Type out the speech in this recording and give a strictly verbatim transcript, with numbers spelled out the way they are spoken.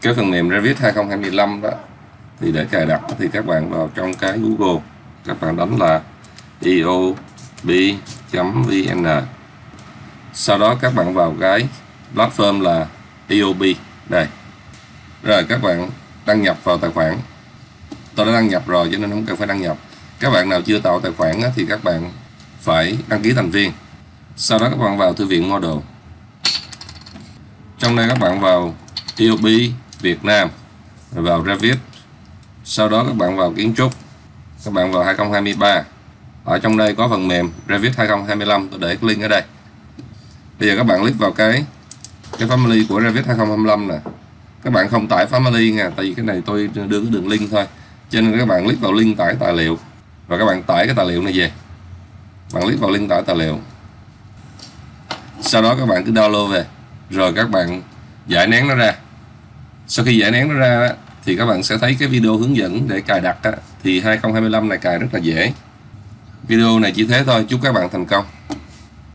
cái phần mềm Revit hai không hai lăm đó, thì để cài đặt thì các bạn vào trong cái Google, các bạn đánh là e o b chấm v n. Sau đó các bạn vào cái platform là e o b đây. Rồi các bạn đăng nhập vào tài khoản. Tôi đã đăng nhập rồi cho nên không cần phải đăng nhập. Các bạn nào chưa tạo tài khoản thì các bạn phải đăng ký thành viên. Sau đó các bạn vào thư viện model. Trong đây các bạn vào e o b Việt Nam, rồi vào Revit. Sau đó các bạn vào kiến trúc, các bạn vào hai không hai ba. Ở trong đây có phần mềm Revit hai không hai lăm, tôi để cái link ở đây. Bây giờ các bạn click vào cái cái family của Revit hai không hai lăm nè. Các bạn không tải family nha, tại vì cái này tôi đưa cái đường link thôi. Cho nên các bạn click vào link tải tài liệu và các bạn tải cái tài liệu này về. Bạn click vào link tải tài liệu. Sau đó các bạn cứ download về, rồi các bạn giải nén nó ra. Sau khi giải nén nó ra thì các bạn sẽ thấy cái video hướng dẫn để cài đặt. Thì hai không hai lăm này cài rất là dễ. Video này chỉ thế thôi, chúc các bạn thành công.